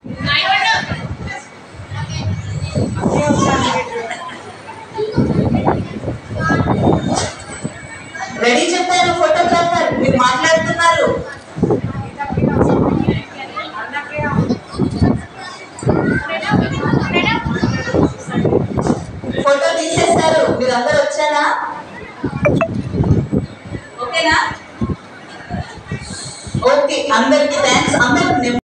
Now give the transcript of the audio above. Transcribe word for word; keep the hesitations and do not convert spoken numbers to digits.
Ready చెప్పారు photographer, మీరు మాట్లాడుతున్నారు. ఫోటో తీసేస్తారు, మీరు అందరు వచ్చారా? ఓకేనా? ఓకే, అందరికి థ్యాంక్స్. అందరూ